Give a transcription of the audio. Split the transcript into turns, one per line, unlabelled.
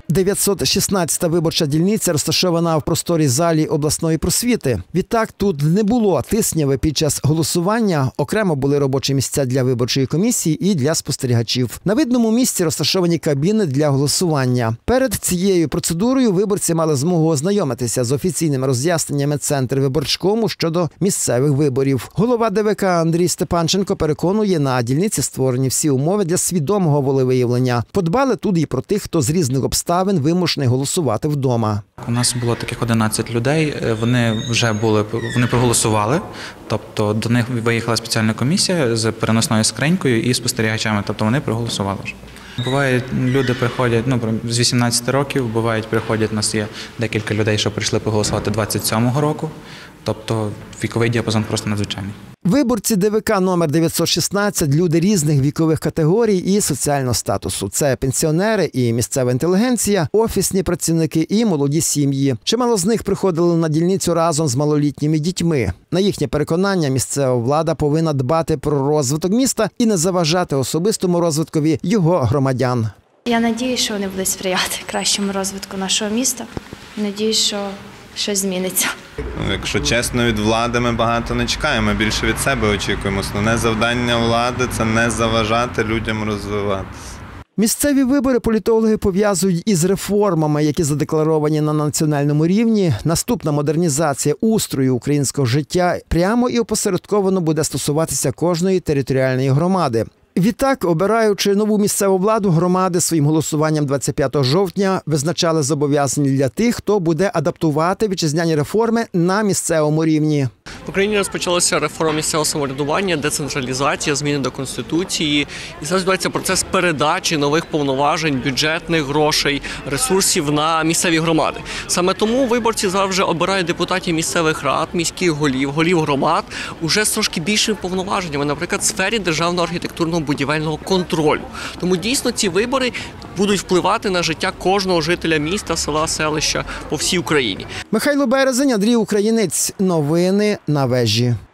916-та виборча дільниця розташована в просторій залі обласної просвіти. Відтак тут не було тисняви під час голосування. Окремо були робочі місця для виборчої комісії і для спостерігачів. На видному місці розташовані кабіни для голосування. Перед цією процедурою виборці мали змогу ознайомитися з офіційними роз'ясненнями Центру виборчкому щодо місцевих виборів. Голова ДВК Андрій Степанченко переконує, на дільниці створені всі умови для свідомого волевиявлення. Подбали тут і про тих, хто з різних обставин вимушений голосувати вдома.
У нас було таких 11 людей, вони проголосували, тобто до них виїхала спеціальна комісія з переносною скринькою і спостерігачами, тобто вони проголосували. Буває, люди приходять, з 18 років, приходять, у нас є декілька людей, що прийшли проголосувати 27-го року, тобто віковий діапазон просто надзвичайний.
Виборці ДВК номер 916 – люди різних вікових категорій і соціального статусу. Це пенсіонери і місцева інтелігенція, офісні працівники і молоді сім'ї. Чимало з них приходили на дільницю разом з малолітніми дітьми. На їхнє переконання, місцева влада повинна дбати про розвиток міста і не заважати особистому розвиткові його громадян.
Я сподіваюся, що вони будуть сприяти кращому розвитку нашого міста. Сподіваюся, що щось зміниться.
Якщо чесно, від влади ми багато не чекаємо, ми більше від себе очікуємо. Основне завдання влади – це не заважати людям розвиватися.
Місцеві вибори політологи пов'язують із реформами, які задекларовані на національному рівні. Наступна модернізація устрою українського життя прямо і опосередковано буде стосуватися кожної територіальної громади. Відтак, обираючи нову місцеву владу, громади своїм голосуванням 25 жовтня визначали зобов'язання для тих, хто буде адаптувати вітчизняні реформи на місцевому рівні.
В Україні розпочалася реформа місцевого самоврядування, децентралізація, зміни до Конституції. І зараз відбувається процес передачі нових повноважень, бюджетних грошей, ресурсів на місцеві громади. Саме тому виборці зараз вже обирають депутатів місцевих рад, міських голів громад уже з трошки більшими повноваженнями, наприклад, в сфері державного архітектурного будівельного контролю. Тому дійсно ці вибори будуть впливати на життя кожного жителя міста, села, селища по всій Україні.
Михайло Березень, Андрій Українець. Новини на Вежі.